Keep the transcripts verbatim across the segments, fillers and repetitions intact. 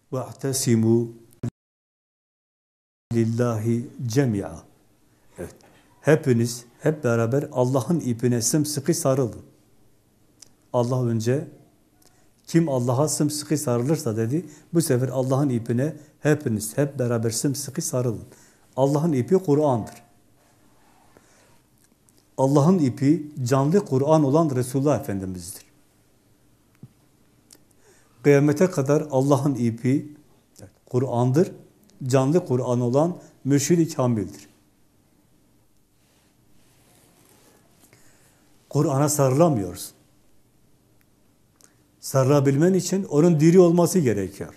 وَاَعْتَسِمُوا lillahi cemi'a. Evet. Hepiniz hep beraber Allah'ın ipine sımsıkı sarılın. Allah önce kim Allah'a sımsıkı sarılırsa dedi, bu sefer Allah'ın ipine hepiniz hep beraber sımsıkı sarılın. Allah'ın ipi Kur'an'dır. Allah'ın ipi canlı Kur'an olan Resulullah Efendimiz'dir. Kıyamete kadar Allah'ın ipi Kur'an'dır. Canlı Kur'an olan Mürşid-i Kamil'dir. Kur'an'a sarılamıyoruz. Sarılabilmen için onun diri olması gerekiyor.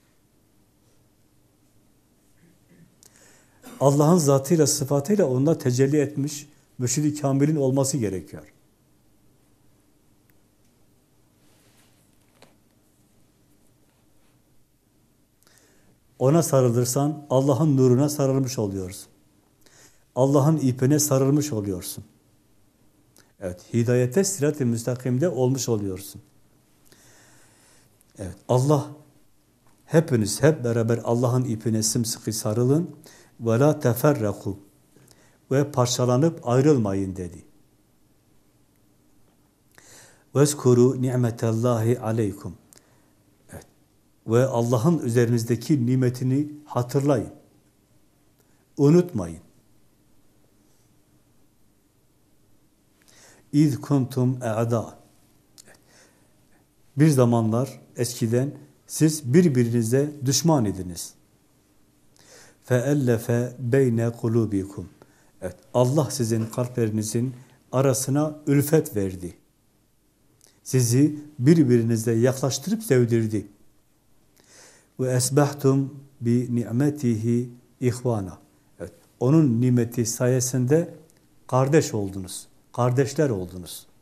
Allah'ın zatıyla, sıfatıyla onda tecelli etmiş Mürşid-i Kamil'in olması gerekiyor. Ona sarılırsan Allah'ın nuruna sarılmış oluyorsun. Allah'ın ipine sarılmış oluyorsun. Evet, hidayete, sirat-i müstakimde olmuş oluyorsun. Evet, Allah hepiniz hep beraber Allah'ın ipine sımsıkı sarılın ve la teferraku ve parçalanıp ayrılmayın dedi. Vezkuru ni'metallahi aleykum. Evet. Ve Allah'ın üzerinizdeki nimetini hatırlayın. Unutmayın. İz kuntum e'da. Bir zamanlar eskiden siz birbirinize düşman idiniz. فَاَلَّفَ beyne قُلُوبِكُمْ. Evet, Allah sizin kalplerinizin arasına ülfet verdi. Sizi birbirinize yaklaştırıp sevdirdi. وَاَسْبَحْتُمْ بِنِعْمَتِهِ ihvana. Evet, onun nimeti sayesinde kardeş oldunuz. Kardeşler oldunuz.